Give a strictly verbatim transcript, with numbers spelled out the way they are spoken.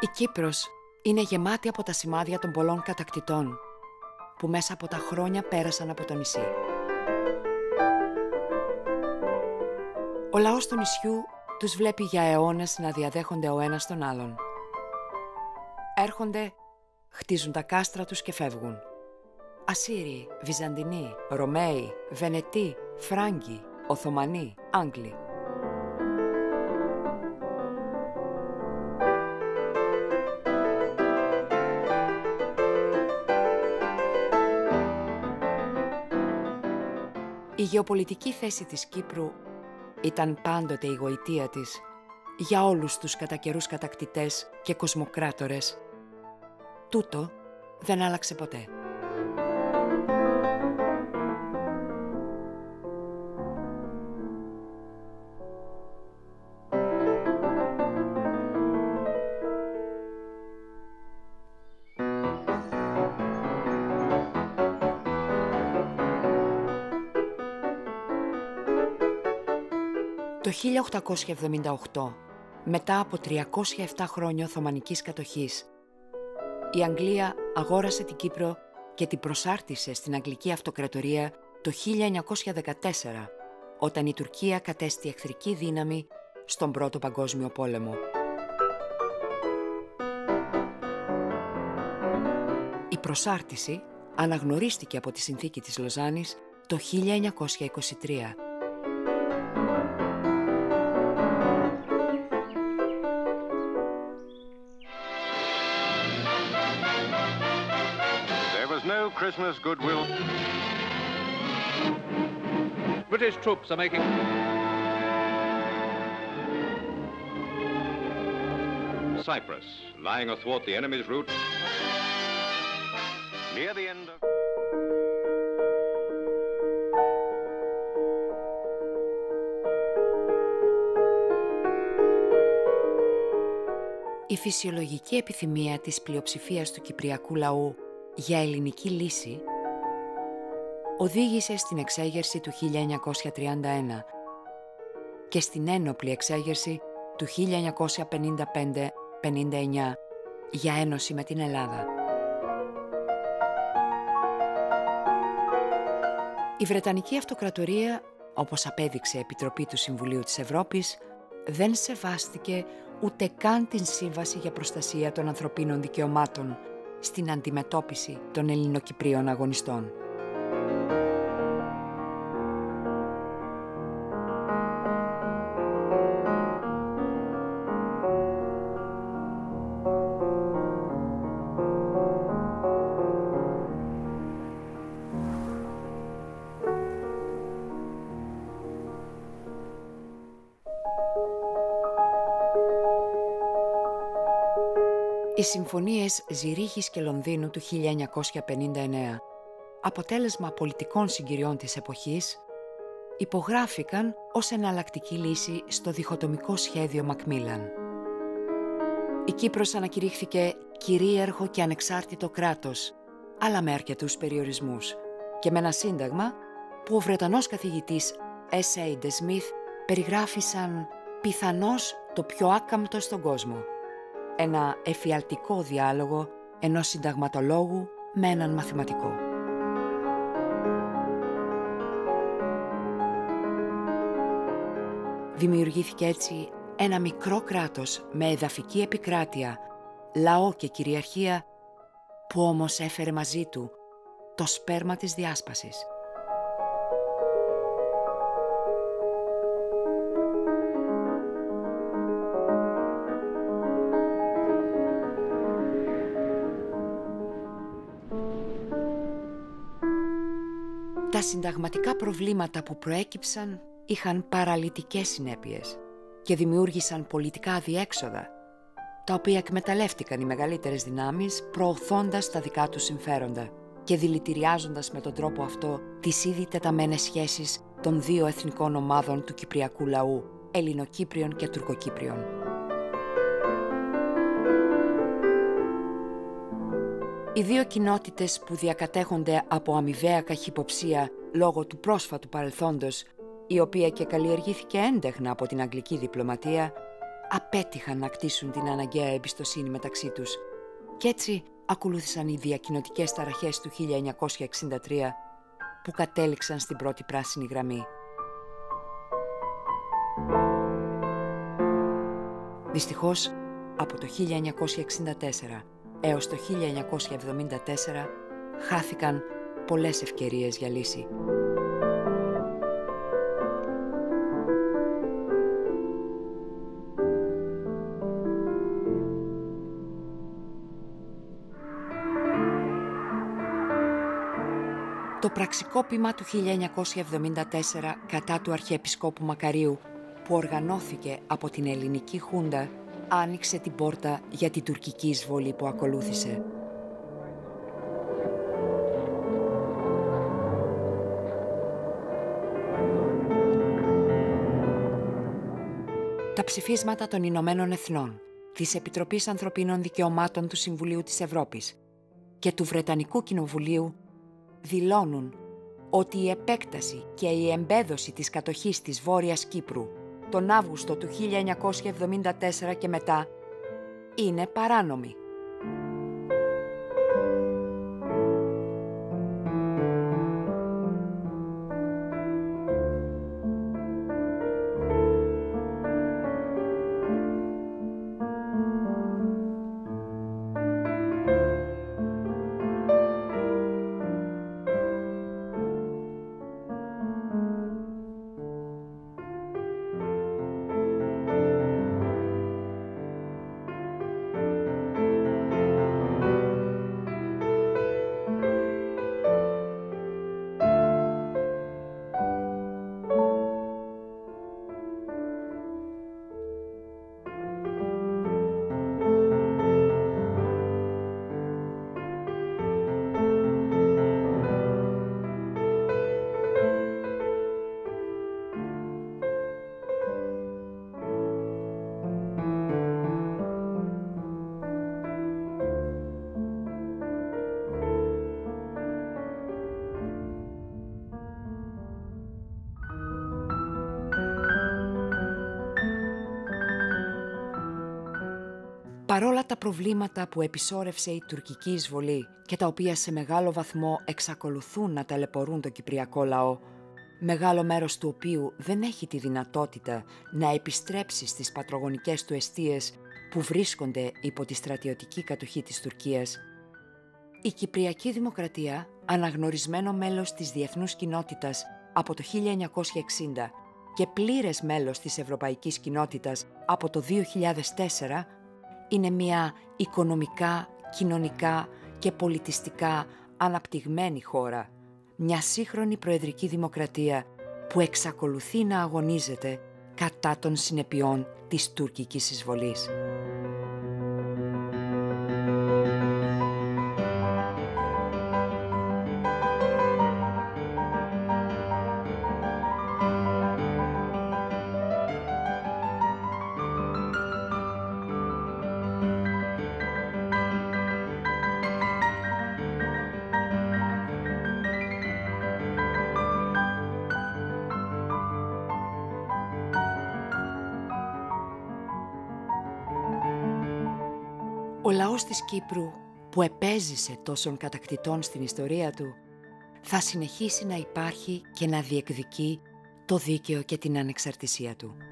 Η Κύπρος είναι γεμάτη από τα σημάδια των πολλών κατακτητών που μέσα από τα χρόνια πέρασαν από το νησί. Ο λαός του νησιού τους βλέπει για αιώνες να διαδέχονται ο ένας τον άλλον. Έρχονται, χτίζουν τα κάστρα τους και φεύγουν. Ασσύριοι, Βυζαντινοί, Ρωμαίοι, Βενετοί, Φράγκοι, Οθωμανοί, Άγγλοι. Η γεωπολιτική θέση της Κύπρου ήταν πάντοτε η γοητεία της για όλους τους κατά καιρούς κατακτητές και κοσμοκράτορες. Τούτο δεν άλλαξε ποτέ. Το χίλια οκτακόσια εβδομήντα οκτώ, μετά από τριακόσια επτά χρόνια Οθωμανικής κατοχής, η Αγγλία αγόρασε την Κύπρο και την προσάρτησε στην Αγγλική Αυτοκρατορία το χίλια εννιακόσια δεκατέσσερα, όταν η Τουρκία κατέστη εχθρική δύναμη στον Πρώτο Παγκόσμιο Πόλεμο. Η προσάρτηση αναγνωρίστηκε από τη Συνθήκη της Λοζάνης το χίλια εννιακόσια είκοσι τρία. No Christmas goodwill. British troops are making Cyprus, lying athwart the enemy's route near the end of Η φυσιολογική επιθυμία της πλειοψηφίας του κυπριακού λαού για ελληνική λύση οδήγησε στην εξέγερση του χίλια εννιακόσια τριάντα ένα και στην ένοπλη εξέγερση του χίλια εννιακόσια πενήντα πέντε πενήντα εννιά για ένωση με την Ελλάδα. Η Βρετανική Αυτοκρατορία, όπως απέδειξε η Επιτροπή του Συμβουλίου της Ευρώπης, δεν σεβάστηκε ούτε καν την Σύμβαση για Προστασία των Ανθρωπίνων Δικαιωμάτων στην αντιμετώπιση των Ελληνοκυπρίων αγωνιστών. Οι συμφωνίες Ζηρίχης και Λονδίνου του χίλια εννιακόσια πενήντα εννέα, αποτέλεσμα πολιτικών συγκυριών της εποχής, υπογράφηκαν ως εναλλακτική λύση στο διχοτομικό σχέδιο Μακμίλαν. Η Κύπρος ανακηρύχθηκε κυρίαρχο και ανεξάρτητο κράτος, αλλά με αρκετούς περιορισμούς και με ένα σύνταγμα που ο Βρετανός καθηγητής Ες Έι ντε Σμιθ περιγράφει σαν πιθανώς το πιο άκαμπτο στον κόσμο. Ένα εφιαλτικό διάλογο ενός συνταγματολόγου με έναν μαθηματικό. Δημιουργήθηκε έτσι ένα μικρό κράτος με εδαφική επικράτεια, λαό και κυριαρχία, που όμως έφερε μαζί του το σπέρμα της διάσπασης. Τα συνταγματικά προβλήματα που προέκυψαν είχαν παραλυτικές συνέπειες και δημιούργησαν πολιτικά αδιέξοδα, τα οποία εκμεταλλεύτηκαν οι μεγαλύτερες δυνάμεις προωθώντας τα δικά τους συμφέροντα και δηλητηριάζοντας με τον τρόπο αυτό τις ήδη τεταμένες σχέσεις των δύο εθνικών ομάδων του κυπριακού λαού, Ελληνοκύπριων και Τουρκοκύπριων. Οι δύο κοινότητες που διακατέχονται από αμοιβαία καχυποψία λόγω του πρόσφατου παρελθόντος, η οποία και καλλιεργήθηκε έντεχνα από την αγγλική διπλωματία, απέτυχαν να κτίσουν την αναγκαία εμπιστοσύνη μεταξύ τους κι έτσι ακολούθησαν οι διακοινωτικές ταραχές του χίλια εννιακόσια εξήντα τρία που κατέληξαν στην πρώτη πράσινη γραμμή. Δυστυχώς, από το χίλια εννιακόσια εξήντα τέσσερα έως το χίλια εννιακόσια εβδομήντα τέσσερα χάθηκαν πολλές ευκαιρίες για λύση. Το πραξικόπημα του χίλια εννιακόσια εβδομήντα τέσσερα κατά του Αρχιεπισκόπου Μακαρίου, που οργανώθηκε από την ελληνική Χούντα, άνοιξε την πόρτα για την τουρκική εισβολή που ακολούθησε. Τα ψηφίσματα των Ηνωμένων Εθνών, της Επιτροπής Ανθρωπίνων Δικαιωμάτων του Συμβουλίου της Ευρώπης και του Βρετανικού Κοινοβουλίου δηλώνουν ότι η επέκταση και η εμπέδωση της κατοχής της Βόρειας Κύπρου τον Αύγουστο του χίλια εννιακόσια εβδομήντα τέσσερα και μετά είναι παράνομη. Παρόλα τα προβλήματα που επισόρευσε η τουρκική εισβολή και τα οποία σε μεγάλο βαθμό εξακολουθούν να ταλαιπωρούν το κυπριακό λαό, μεγάλο μέρος του οποίου δεν έχει τη δυνατότητα να επιστρέψει στις πατρογονικές του εστίες που βρίσκονται υπό τη στρατιωτική κατοχή της Τουρκίας, η Κυπριακή Δημοκρατία, αναγνωρισμένο μέλος της διεθνούς κοινότητας από το χίλια εννιακόσια εξήντα και πλήρες μέλος της Ευρωπαϊκής Κοινότητας από το δύο χιλιάδες τέσσερα, είναι μια οικονομικά, κοινωνικά και πολιτιστικά αναπτυγμένη χώρα, μια σύγχρονη προεδρική δημοκρατία που εξακολουθεί να αγωνίζεται κατά των συνεπειών της τουρκικής εισβολής. Ο λαός της Κύπρου, που επέζησε τόσων κατακτητών στην ιστορία του, θα συνεχίσει να υπάρχει και να διεκδικεί το δίκαιο και την ανεξαρτησία του.